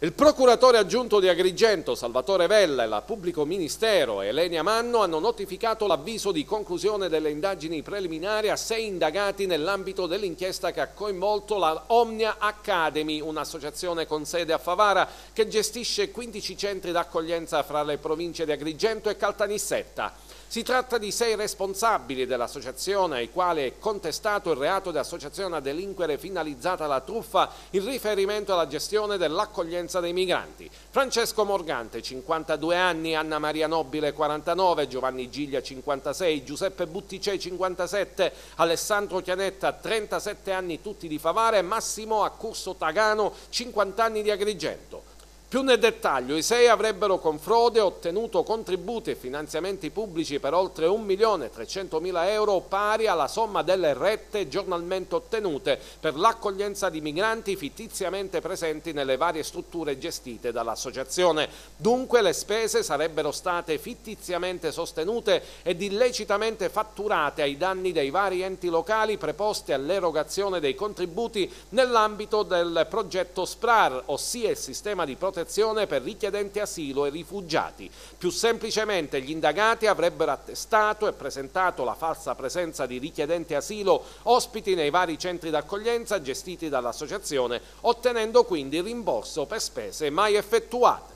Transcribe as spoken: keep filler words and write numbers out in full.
Il procuratore aggiunto di Agrigento, Salvatore Vella, e la pubblico ministero Elenia Manno hanno notificato l'avviso di conclusione delle indagini preliminari a sei indagati nell'ambito dell'inchiesta che ha coinvolto la Omnia Academy, un'associazione con sede a Favara che gestisce quindici centri d'accoglienza fra le province di Agrigento e Caltanissetta. Si tratta di sei responsabili dell'associazione ai quali è contestato il reato di associazione a delinquere finalizzata alla truffa in riferimento alla gestione dell'accoglienza dei migranti. Francesco Morgante, cinquantadue anni, Anna Maria Nobile, quarantanove, Giovanni Giglia, cinquantasei, Giuseppe Butticei, cinquantasette, Alessandro Chianetta, trentasette anni, tutti di Favara, e Massimo Accurso Tagano, cinquanta anni, di Agrigento. Più nel dettaglio, i sei avrebbero con frode ottenuto contributi e finanziamenti pubblici per oltre un milione trecentomila euro, pari alla somma delle rette giornalmente ottenute per l'accoglienza di migranti fittiziamente presenti nelle varie strutture gestite dall'associazione. Dunque le spese sarebbero state fittiziamente sostenute ed illecitamente fatturate ai danni dei vari enti locali preposti all'erogazione dei contributi nell'ambito del progetto SPRAR, ossia il sistema di protezione per richiedenti asilo e rifugiati. Più semplicemente, gli indagati avrebbero attestato e presentato la falsa presenza di richiedenti asilo ospiti nei vari centri d'accoglienza gestiti dall'associazione, ottenendo quindi rimborso per spese mai effettuate.